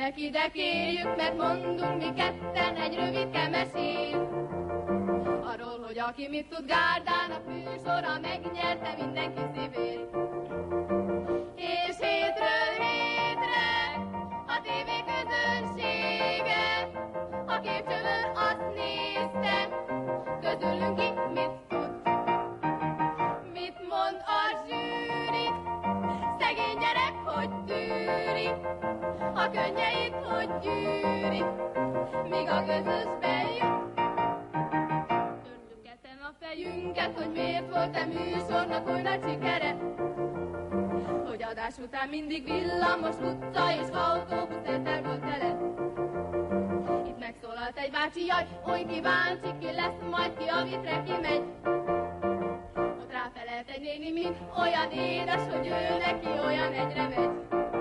Gyertek ide, kérjük, mert mondunk mi ketten egy rövidke mesét. Arról, hogy aki mit tud, Gárdának műsora megnyerte mindenki szívét. És hétről hétre a tévé közönsége, a képcsövön azt nézte, közülünk ki mit tud. Mit mond a zsűri, szegény gyerek, hogy tűri, a könnyeit, hogy gyűri, míg a közösben jut. Törtük ketten a fejünket, hogy miért volt-e műsornak oly nagy sikere, hogy adás után mindig villamos utca és autóbusz tétel volt tele. Itt megszólalt egy bácsi, jaj, oly kíváncsi, ki lesz majd, ki a vitre kimegy. Ott ráfelelt egy néni, mint olyan édes, hogy ő neki olyan egyre megy.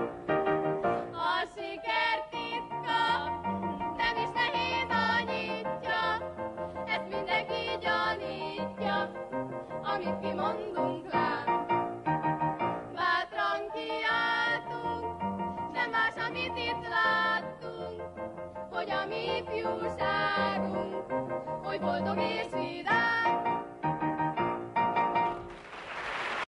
A siker titka nem is nehéz a nyitja, ezt mindenki gyanítja, amit kimondunk lám. Bátran kiáltunk, nem más, amit itt láttunk, hogy a mi ifjúságunk oly boldog és vidám.